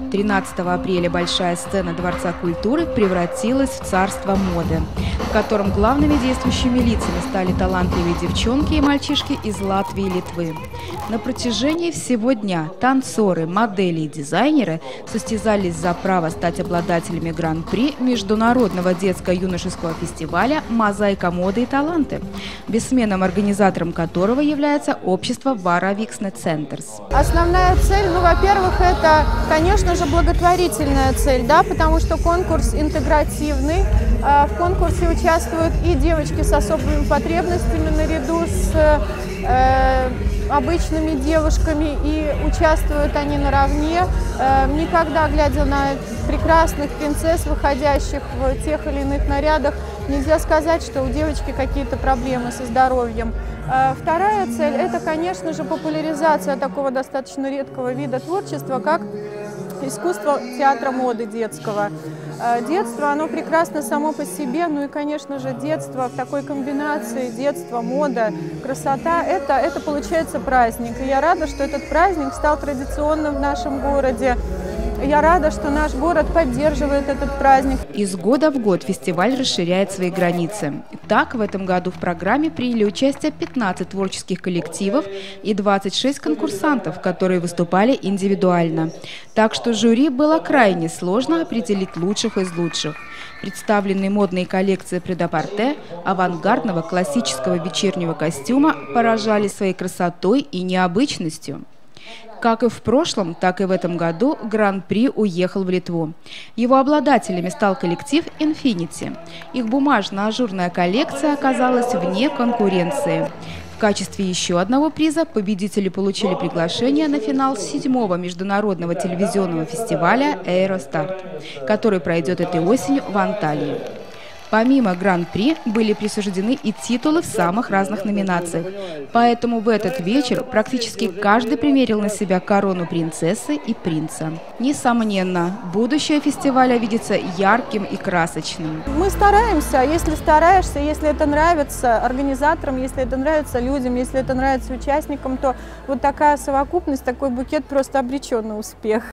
13 апреля большая сцена Дворца культуры превратилась в царство моды, в котором главными действующими лицами стали талантливые девчонки и мальчишки из Латвии и Литвы. На протяжении всего дня танцоры, модели и дизайнеры состязались за право стать обладателями гран-при международного детско-юношеского фестиваля «Мозаика моды и таланты», бессменным организатором которого является общество Vara Viksne Centers. Основная цель, во-первых, это, конечно же, благотворительная цель, да, потому что конкурс интегративный. В конкурсе участвуют и девочки с особыми потребностями наряду с обычными девушками, и участвуют они наравне. Никогда, глядя на прекрасных принцесс, выходящих в тех или иных нарядах, нельзя сказать, что у девочки какие-то проблемы со здоровьем. Вторая цель – это, конечно же, популяризация такого достаточно редкого вида творчества, как искусство театра моды детского. Детство, оно прекрасно само по себе, ну и, конечно же, детство в такой комбинации, детство, мода, красота, это получается праздник. И я рада, что этот праздник стал традиционным в нашем городе. Я рада, что наш город поддерживает этот праздник. Из года в год фестиваль расширяет свои границы. Так, в этом году в программе приняли участие 15 творческих коллективов и 26 конкурсантов, которые выступали индивидуально. Так что жюри было крайне сложно определить лучших из лучших. Представленные модные коллекции прет-а-порте авангардного классического вечернего костюма поражали своей красотой и необычностью. Как и в прошлом, так и в этом году гран-при уехал в Литву. Его обладателями стал коллектив Infinity. Их бумажно-ажурная коллекция оказалась вне конкуренции. В качестве еще одного приза победители получили приглашение на финал 7-го международного телевизионного фестиваля «Эйростарт», который пройдет этой осенью в Анталии. Помимо гран-при были присуждены и титулы в самых разных номинациях. Поэтому в этот вечер практически каждый примерил на себя корону принцессы и принца. Несомненно, будущее фестиваля видится ярким и красочным. Мы стараемся, если стараешься, если это нравится организаторам, если это нравится людям, если это нравится участникам, то вот такая совокупность, такой букет просто обречен на успех.